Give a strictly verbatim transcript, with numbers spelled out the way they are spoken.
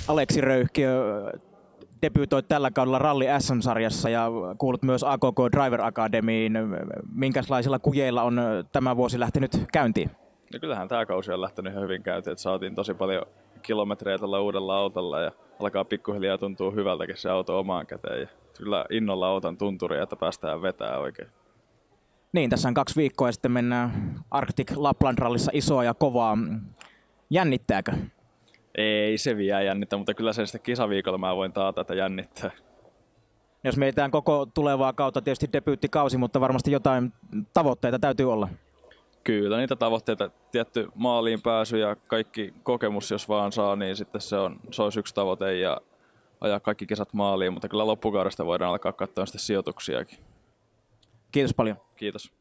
Aleksi Röyhkiö, debyytoit tällä kaudella Ralli S M-sarjassa ja kuulut myös A K K Driver Academyin. Minkälaisilla kujeilla on tämä vuosi lähtenyt käyntiin? No kyllähän tämä kausi on lähtenyt ihan hyvin käyntiin, että saatiin tosi paljon kilometrejä tällä uudella autolla ja alkaa pikkuhiljaa tuntua hyvältäkin se auto omaan käteen. Ja kyllä innolla otan tunturia, että päästään vetää oikein. Niin, tässä on kaksi viikkoa ja sitten mennään Arctic Lapland Rallissa isoa ja kovaa. Jännittääkö? Ei se vielä jännitä, mutta kyllä sen sitten kisaviikolla mä voin taata, että jännittää. Jos mietitään koko tulevaa kautta, tietysti debyyttikausi, mutta varmasti jotain tavoitteita täytyy olla. Kyllä, niitä tavoitteita, tietty maaliin pääsy ja kaikki kokemus, jos vaan saa, niin sitten se, on, se olisi yksi tavoite ja ajaa kaikki kisat maaliin, mutta kyllä loppukaudesta voidaan alkaa katsoa sitten sijoituksiakin. Kiitos paljon. Kiitos.